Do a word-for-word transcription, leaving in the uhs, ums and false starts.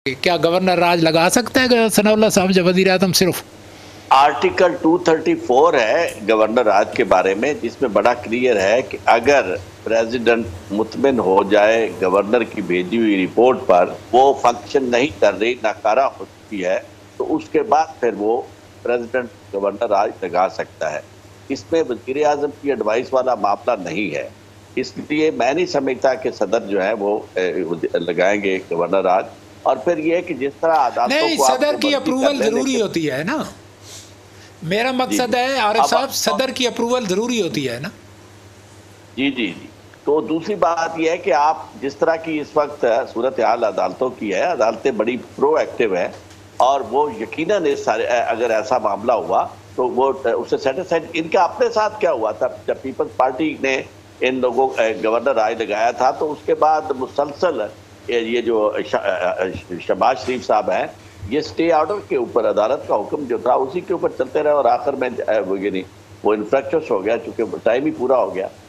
क्या गवर्नर राज लगा सकता है सनाउल्लाह साहब जब वज़ीर आज़म सिर्फ? आर्टिकल दो सौ चौंतीस है गवर्नर राज के बारे में, जिसमें बड़ा क्लियर है कि अगर प्रेसिडेंट मुतमिन हो जाए गवर्नर की भेजी हुई रिपोर्ट पर वो फंक्शन नहीं कर रही, नाकारा हो चुकी है, तो उसके बाद फिर वो प्रेसिडेंट गवर्नर राज लगा सकता है। इसमें वज़ीर आज़म की एडवाइस वाला मामला नहीं है, इसलिए मैं नहीं समझता कि सदर जो है वो लगाएंगे गवर्नर राज। और फिर ये कि जिस तरह अदालतों नहीं, को सदर की अप्रूवल जरूरी होती है ना। मेरा मकसद है आरिफ साहब, सदर की अप्रूवल जरूरी होती है ना। जी जी जी तो दूसरी बात यह है कि आप जिस तरह की इस वक्त सूरत हाल अदालतों की है, अदालतें बड़ी प्रोएक्टिव है और वो यकीनन इस सारे अगर ऐसा मामला हुआ तो वो उससे सेटिस्फाइड। इनका अपने साथ क्या हुआ था जब पीपल्स पार्टी ने इन लोगों गवर्नर राज लगाया था, तो उसके बाद मुसलसल ये जो शहबाज शरीफ साहब हैं, ये स्टे ऑर्डर के ऊपर अदालत का हुक्म जो था उसी के ऊपर चलते रहे और आखिर में वो ये नहीं वो इन्फ्रेक्चर्स हो गया, चूंकि टाइम ही पूरा हो गया।